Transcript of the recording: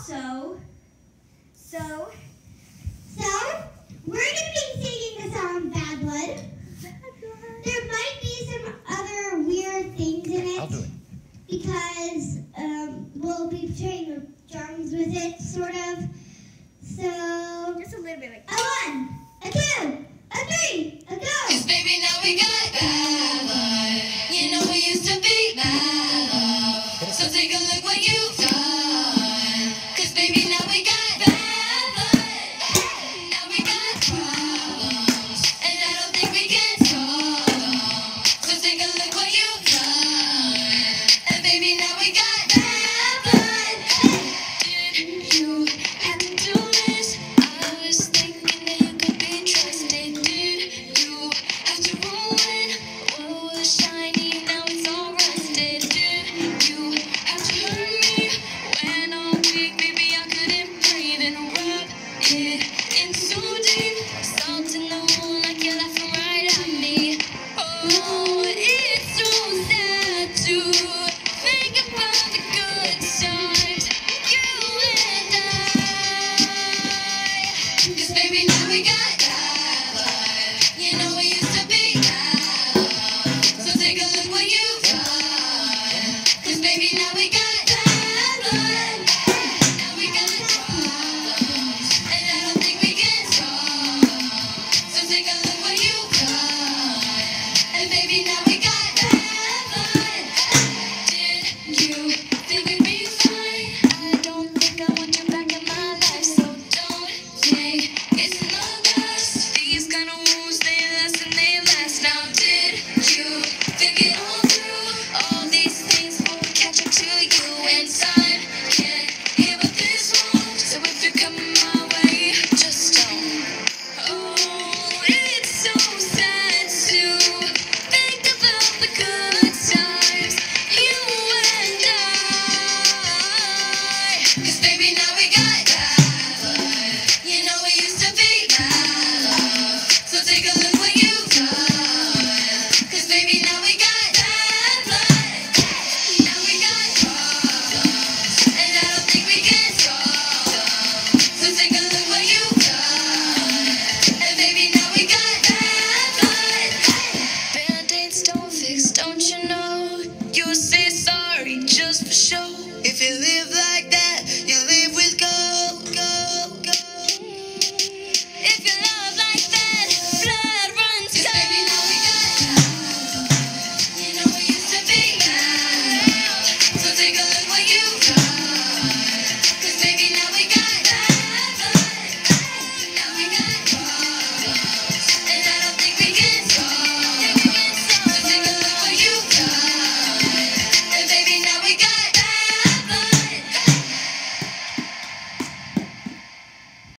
So, we're going to be singing the song Bad Blood. There might be some other weird things in it. I'll do it. Because we'll be playing the drums with it, sort of. So, Just a little bit like a 1, a 2, a 3, a go! 'Cause baby, now we got bad blood. You know we used to be bad love. So take a look what you've done. 'Cause baby, now we got bad blood. Now we got problems. And I don't think we can solve them. So take a look what you've done. And baby, now we got bad blood. Did you have to do this? I was thinking that you could be trusted. Did you have to ruin what was shiny? Now it's all rusted. Did you have to hurt me when all week, baby, I couldn't breathe and rub it in so deep? Salt in the wound like you're laughing right at me. Oh, it's so sad to think about the good times, you and I. 'Cause baby, now we got bad blood. You know we used to be bad love. So take a look what you've done. 'Cause baby, now we got bad blood. Now we got problems. And I don't think we can solve them. So take a look what you've done. And baby, now we got bad blood. Did you think we'd be fine? I don't think I want you back in my life. So don't think it's in the past. These kind of wounds, they last and they last. Now did you think it all through? All these things will catch up to you. And time can't heal but this won't. So if you're coming my way, just don't. Oh, it's so sad to think about the good times, you and I. 'Cause baby, now